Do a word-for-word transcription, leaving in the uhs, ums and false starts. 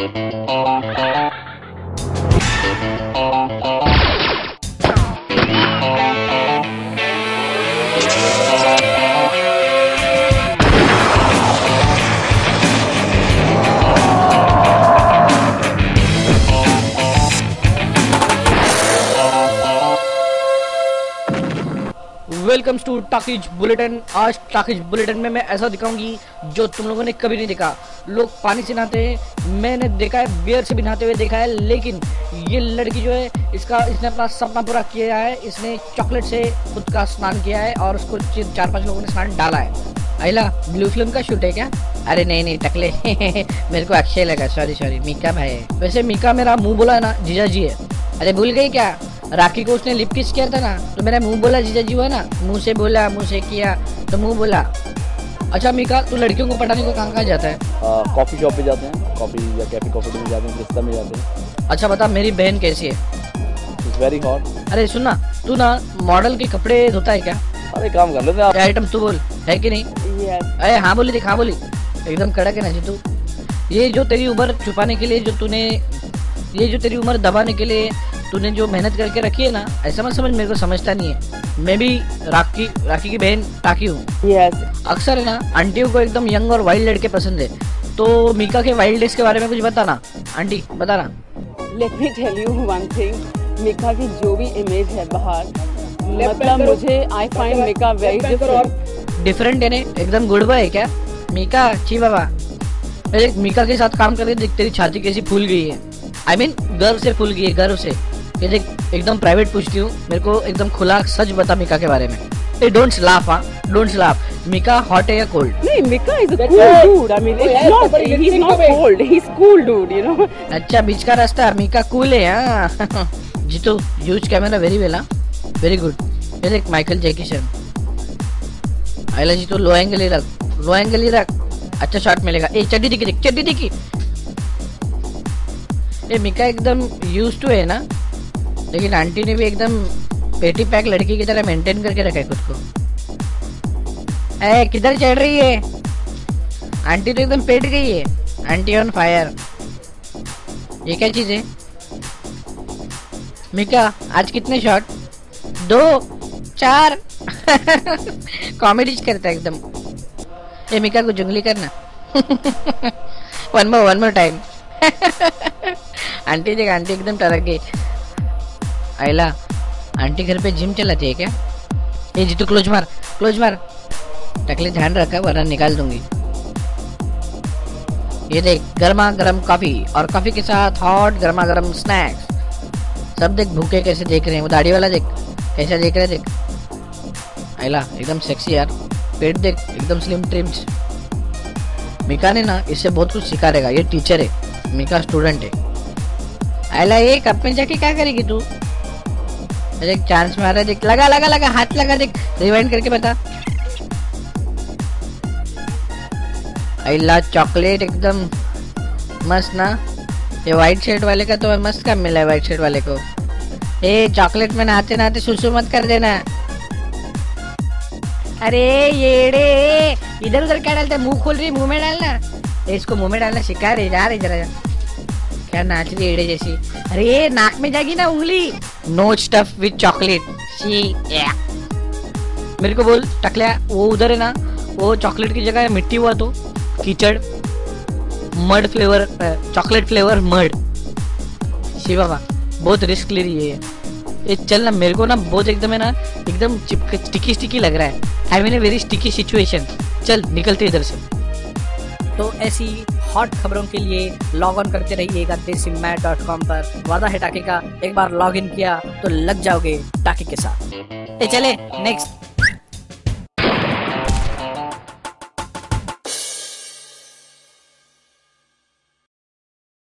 Welcome to talkies bulletin. आज talkies bulletin में मैं ऐसा दिखाऊंगी जो तुम लोगों ने कभी नहीं देखा। लोग पानी से नहाते हैं, मैंने देखा है बियर से भी नहाते हुए देखा है, लेकिन ये लड़की जो है इसका इसने अपना सपना पूरा किया है। इसने चॉकलेट से खुद का स्नान किया है और उसको चार पांच लोगों ने स्नान डाला है। आइला ब्लू फिल्म का शूट है क्या? अरे नहीं नहीं टकले मेरे को अक्षय लगा, सॉरी सॉरी मीका भाई है। वैसे मीका मेरा मुंह बोला है ना जीजा जी है। अरे भूल गई क्या? राखी को उसने लिप किस किया था ना, तो मेरा मुंह बोला जीजा जी हुआ ना, मुंह से बोला, मुंह से किया तो मुंह बोला। अच्छा मीका, तू लड़कियों को पटाने को कहाँ कहाँ जाता है? कॉफी शॉप पे जाते हैं, कॉफी या कैफे कॉफी में जाते हैं, रिश्ता में जाते हैं। अच्छा बता, मेरी बहन कैसी है? It's very hot. अरे सुनना, तू ना मॉडल के कपड़े धोता है क्या? अरे काम कर लेते हैं आप। आइटम तू बोल, है कि नहीं? yes. अरे हाँ बोली देख, हाँ बोली, एकदम कड़क है ना जी तू। ये जो तेरी उम्र छुपाने के लिए जो तूने ये जो तेरी उम्र दबाने के लिए तूने जो मेहनत करके रखी है ना, ऐसा मत समझ मेरे को समझता नहीं है। मैं भी राखी राखी की बहन टाकी हूँ। yes. अक्सर है ना आंटियों को एकदम यंग और वाइल्ड लड़के पसंद है, तो मीका के वाइल्ड डेज के बारे में कुछ बताना। आंटी बताना। Let me tell you one thing, Mika की जो भी इमेज है बाहर, मतलब मुझे I find Mika very different. Different है ने एकदम गुड बॉय है क्या मीका? छी बाबा, अरे मीका के साथ काम करके देख तेरी छाती कैसी फूल गई है। आई मीन गर्व से फूल गई है, गर्व से। ये देख एकदम प्राइवेट पूछती हूँ, मेरे को एकदम खुला सच बता मीका के बारे में। ए डोंट लाफ, हाँ डोंट लाफ। मीका हॉट है या कोल्ड? नहीं, Mika is a cool dude. I mean it's not, he is not cold, he is cool dude, you know. अच्छा बीच का रास्ता, मीका कूल है। हाँ Jeetu use camera very well, very good. ये देख माइकल जैकिसन। आइला जीतू लो एंगल ही रख, लो एंगल ही रख, अच्छा शॉट मिलेगा। ए चड्डी दिखी देख, चड्डी दिखी। ये मीका एकदम यूज टू है ना, लेकिन आंटी ने भी एकदम पेटी पैक लड़की की तरह मेंटेन करके रखा है खुद को। ए किधर चढ़ रही है? आंटी तो एकदम पेट गई है। Aunty on fire. ये क्या चीज है? मीका आज कितने शॉट? दो, चार कॉमेडी करता है एकदम। ये मीका को जुंगली करना one more one more time aunty देख, आंटी एकदम टरक गई। आइला आंटी घर पे जिम चलाती है क्या? ये जीतू क्लोज मार, क्लोज मार। टकले ध्यान रखा वरना निकाल दूंगी। ये देख गर्मा गर्म कॉफी और कॉफी के साथ हॉट गर्मा गर्म स्नैक्स। सब देख भूखे कैसे देख रहे हैं। वो दाढ़ी वाला देख कैसे देख रहे हैं, देख। आइला एकदम सेक्सी यार, पेट देख एकदम स्लिम ट्रिम्स। मीका ने ना इससे बहुत कुछ सिखा रहेगा। ये टीचर है, मीका स्टूडेंट है। आइला ये कप में जाके क्या करेगी तू? देख चांस मारा, देख लगा लगा लगा हाथ लगा, देख रिवाइंड करके बता। आइला चॉकलेट एकदम मस्त ना। ये व्हाइट शर्ट वाले का तो मस्त काम मिला है, व्हाइट शर्ट वाले को। ए चॉकलेट में नहाते नहाते सुसु मत कर देना। अरे येड़े इधर उधर क्या डालते? मुंह खोल रही, मुंह में डालना। इसको मुंह में डालना सिखा रही यार, इधर क्या नाच रही एड़े जैसी। अरे नाक में जाएगी ना उंगली। No stuff with chocolate. See मेरे को बोल टकलिया, वो उधर है ना, वो चॉकलेट की जगह मिट्टी हुआ तो कीचड़, mud flavour, chocolate flavour mud. See बाबा बहुत रिस्क ले रही है ये। चल ना, मेरे को ना बहुत एकदम है ना, एकदम स्टिकी स्टिकी लग रहा है। I mean a very sticky situation. चल निकलते इधर से। तो ऐसी हॉट खबरों के लिए लॉग ऑन करते रहिएगा देसी मैट डॉट कॉम पर। वादा है टाकी का, एक बार लॉग इन किया तो लग जाओगे टाकी के साथ। ए चले नेक्स्ट।